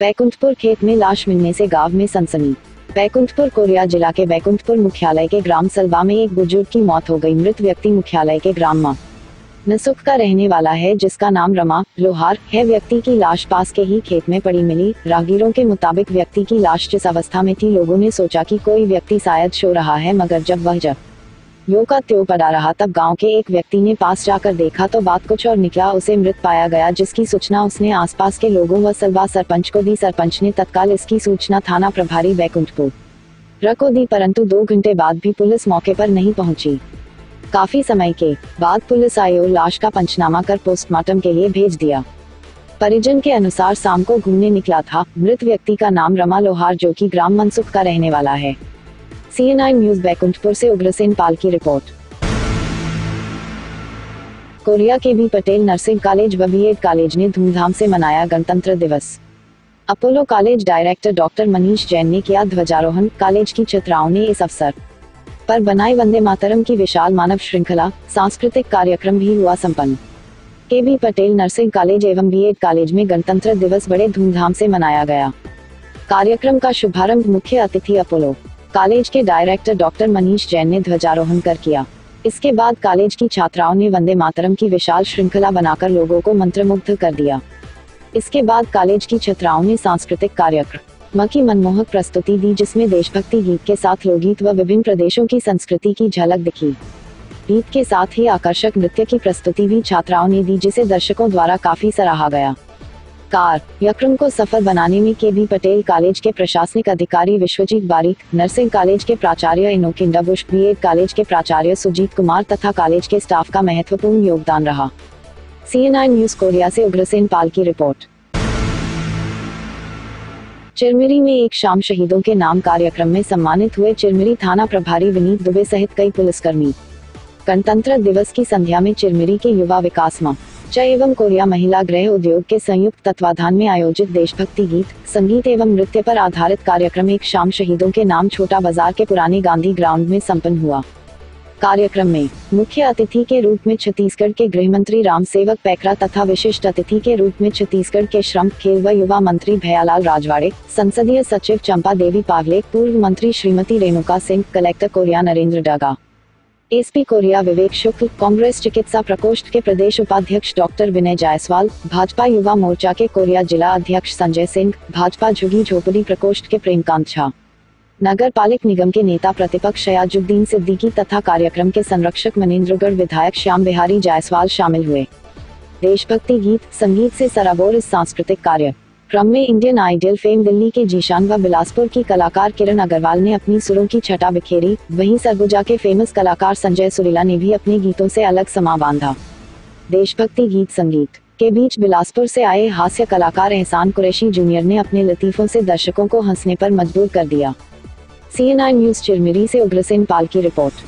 बैकुंठपुर खेत में लाश मिलने से गांव में सनसनी। बैकुंठपुर कोरिया जिला के बैकुंठपुर मुख्यालय के ग्राम सलबा में एक बुजुर्ग की मौत हो गई। मृत व्यक्ति मुख्यालय के ग्राम नसुख का रहने वाला है, जिसका नाम रमा लोहार है। व्यक्ति की लाश पास के ही खेत में पड़ी मिली। राहगीरों के मुताबिक व्यक्ति की लाश जिस अवस्था में थी, लोगों ने सोचा कि कोई व्यक्ति शायद सो रहा है, मगर जब वह यो का त्यों पड़ा रहा, तब गांव के एक व्यक्ति ने पास जाकर देखा तो बात कुछ और निकला। उसे मृत पाया गया, जिसकी सूचना उसने आसपास के लोगों व सलबा सरपंच को दी। सरपंच ने तत्काल इसकी सूचना थाना प्रभारी बैकुंठपुर को दी, परंतु 2 घंटे बाद भी पुलिस मौके पर नहीं पहुंची। काफी समय के बाद पुलिस आई और लाश का पंचनामा कर पोस्टमार्टम के लिए भेज दिया। परिजन के अनुसार शाम को घूमने निकला था। मृत व्यक्ति का नाम रमा लोहार, जो कि ग्राम मनसुख का रहने वाला है। CNN न्यूज बैकुंठपुर से उग्रसेन पाल की रिपोर्ट। Koriya K B Patel nursing college व बीएड कॉलेज ने धूमधाम से मनाया गणतंत्र दिवस। Apollo college director doctor Manish Jain ने किया ध्वजारोहण। कॉलेज की छात्राओं ने इस अवसर पर बनाई वंदे मातरम की विशाल मानव श्रृंखला। सांस्कृतिक कार्यक्रम भी हुआ संपन्न। K B Patel nursing college एवं बीएड कॉलेज में गणतंत्र दिवस बड़े धूमधाम से मनाया गया। कार्यक्रम का शुभारंभ मुख्य अतिथि अपोलो कॉलेज के डायरेक्टर डॉक्टर मनीष जैन ने ध्वजारोहण कर किया। इसके बाद कॉलेज की छात्राओं ने वंदे मातरम की विशाल श्रृंखला बनाकर लोगों को मंत्रमुग्ध कर दिया। इसके बाद कॉलेज की छात्राओं ने सांस्कृतिक कार्यक्रम की मनमोहक प्रस्तुति दी, जिसमें देशभक्ति गीत के साथ लोकगीत व विभिन्न प्रदेशों की संस्कृति की झलक दिखी। गीत के साथ ही आकर्षक नृत्य की प्रस्तुति भी छात्राओं ने दी, जिसे दर्शकों द्वारा काफी सराहा गया। कार्यक्रम को सफल बनाने में के बी पटेल कॉलेज के प्रशासनिक अधिकारी विश्वजीत बारिक, नर्सिंग कॉलेज के प्राचार्य इनोकिंडा बुश, बीएड कॉलेज के प्राचार्य सुजीत कुमार तथा कॉलेज के स्टाफ का महत्वपूर्ण योगदान रहा। CNN न्यूज कोरिया से उग्रसेन पाल की रिपोर्ट। चिरमिरी में एक शाम शहीदों के नाम कार्यक्रम में सम्मानित हुए चिरमिरी थाना प्रभारी विनीत दुबे सहित कई पुलिसकर्मी। गणतंत्र दिवस की संध्या में चिरमिरी के युवा विकास एवं कोरिया महिला गृह उद्योग के संयुक्त तत्वाधान में आयोजित देशभक्ति गीत, संगीत एवं नृत्य पर आधारित कार्यक्रम एक शाम शहीदों के नाम छोटा बाजार के पुराने गांधी ग्राउंड में संपन्न हुआ। कार्यक्रम में मुख्य अतिथि के रूप में छत्तीसगढ़ के गृह मंत्री राम सेवक पैकरा तथा विशिष्ट अतिथि के रूप में छत्तीसगढ़ के श्रम, खेल व युवा मंत्री भैयालाल राजवाड़े, संसदीय सचिव चंपा देवी पावले, पूर्व मंत्री श्रीमती रेणुका सिंह, कलेक्टर कोरिया नरेंद्र डागा, एसपी कोरिया विवेक शुक्ल, कांग्रेस चिकित्सा प्रकोष्ठ के प्रदेश उपाध्यक्ष डॉक्टर विनय जायसवाल, भाजपा युवा मोर्चा के कोरिया जिला अध्यक्ष संजय सिंह, भाजपा झुग्गी झोपड़ी प्रकोष्ठ के प्रेमकांत झा, नगर पालिक निगम के नेता प्रतिपक्ष शयाजुद्दीन सिद्दीकी तथा कार्यक्रम के संरक्षक मनेंद्रगढ़ विधायक श्याम बिहारी जायसवाल शामिल हुए। देशभक्ति गीत, संगीत से सराबोर इस सांस्कृतिक कार्यक्रम में इंडियन आइडल फेम दिल्ली के जीशान व बिलासपुर की कलाकार किरण अग्रवाल ने अपनी सुरों की छटा बिखेरी। वहीं सरगुजा के फेमस कलाकार संजय सुरीला ने भी अपने गीतों से अलग समा बांधा। देशभक्ति गीत संगीत के बीच बिलासपुर से आए हास्य कलाकार एहसान कुरैशी जूनियर ने अपने लतीफों से दर्शकों को हंसने पर मजबूर कर दिया। CNN न्यूज चिरमिरी से उग्रसेन पाल की रिपोर्ट।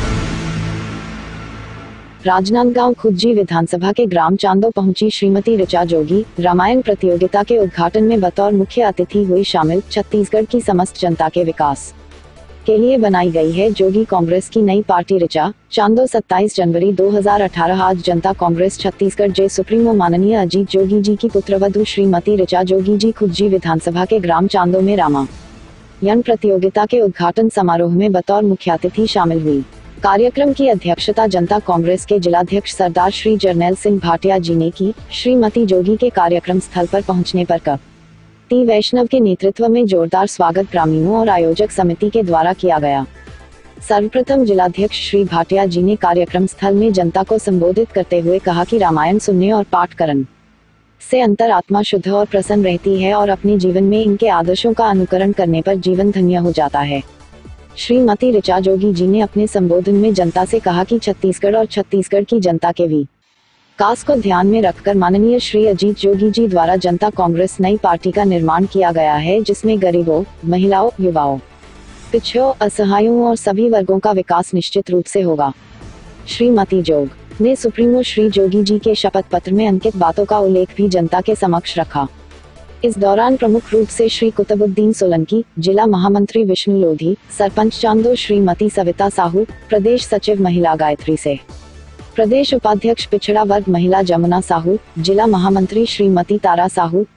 राजनांदगांव खुज्जी विधानसभा के ग्राम चांदो पहुंची श्रीमती ऋचा जोगी। रामायण प्रतियोगिता के उद्घाटन में बतौर मुख्य अतिथि हुई शामिल। छत्तीसगढ़ की समस्त जनता के विकास के लिए बनाई गई है जोगी कांग्रेस की नई पार्टी ऋचा। चांदो 27 जनवरी 2018। आज जनता कांग्रेस छत्तीसगढ़ जे सुप्रीमो माननीय अजीत जोगी जी की पुत्रवधू श्रीमती ऋचा जोगी जी खुज्जी विधानसभा के ग्राम चांदो में रामायण प्रतियोगिता के उद्घाटन समारोह में बतौर मुख्य अतिथि शामिल हुई। कार्यक्रम की अध्यक्षता जनता कांग्रेस के जिलाध्यक्ष सरदार श्री जरनैल सिंह भाटिया जी ने की। श्रीमती जोगी के कार्यक्रम स्थल पर पहुंचने पर कपति वैष्णव के नेतृत्व में जोरदार स्वागत ग्रामीणों और आयोजक समिति के द्वारा किया गया। सर्वप्रथम जिलाध्यक्ष श्री भाटिया जी ने कार्यक्रम स्थल में जनता को संबोधित करते हुए कहा कि रामायण सुनने और पाठ करने से अंतरात्मा शुद्ध और प्रसन्न रहती है और अपने जीवन में इनके आदर्शों का अनुकरण करने पर जीवन धन्य हो जाता है। श्रीमती ऋचा जोगी जी ने अपने संबोधन में जनता से कहा कि छत्तीसगढ़ और छत्तीसगढ़ की जनता के विकास को ध्यान में रखकर माननीय श्री अजीत जोगी जी द्वारा जनता कांग्रेस नई पार्टी का निर्माण किया गया है, जिसमें गरीबों, महिलाओं, युवाओं, पिछड़ों, असहायों और सभी वर्गों का विकास निश्चित रूप से होगा। श्रीमती जोग ने सुप्रीमो श्री जोगी जी के शपथ पत्र में अंकित बातों का उल्लेख भी जनता के समक्ष रखा। इस दौरान प्रमुख रूप से श्री कुतुबुद्दीन सोलंकी, जिला महामंत्री विष्णु लोधी, सरपंच चांदो श्रीमती सविता साहू, प्रदेश सचिव महिला गायत्री से, प्रदेश उपाध्यक्ष पिछड़ा वर्ग महिला जमुना साहू, जिला महामंत्री श्रीमती तारा साहू,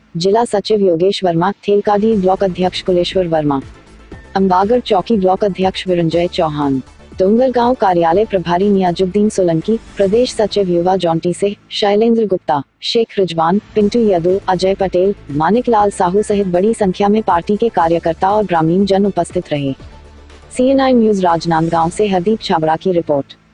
जिला सचिव योगेश वर्मा, थेलकाडी ब्लॉक अध्यक्ष कुलेश्वर वर्मा, अंबागढ़ चौकी ब्लॉक अध्यक्ष विरंजय चौहान, डोंगरगांव कार्यालय प्रभारी नियाजुद्दीन सोलंकी, प्रदेश सचिव युवा जॉन्टी सिंह, शैलेंद्र गुप्ता, शेख रिजवान, पिंटू यादव, अजय पटेल, मानिक लाल साहू सहित बड़ी संख्या में पार्टी के कार्यकर्ता और ग्रामीण जन उपस्थित रहे। CNN न्यूज राजनांदगांव से हरदीप छाबड़ा की रिपोर्ट।